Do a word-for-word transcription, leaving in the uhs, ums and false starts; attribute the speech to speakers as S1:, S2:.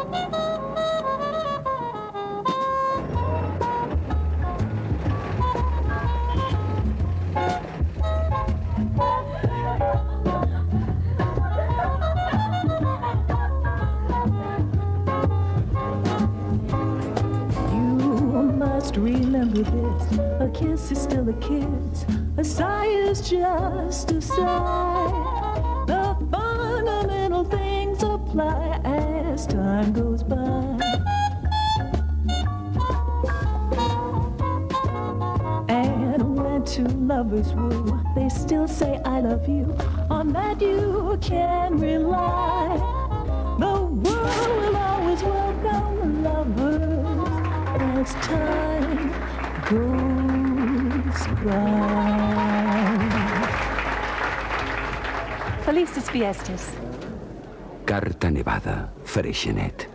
S1: Remember this, a kiss is still a kiss, a sigh is just a sigh. The fundamental things apply as time goes by. And when two lovers woo, they still say I love you, on that you can rely. The world will always welcome lovers as time goes by.
S2: Felices fiestas.
S3: Carta nevada, Freixenet.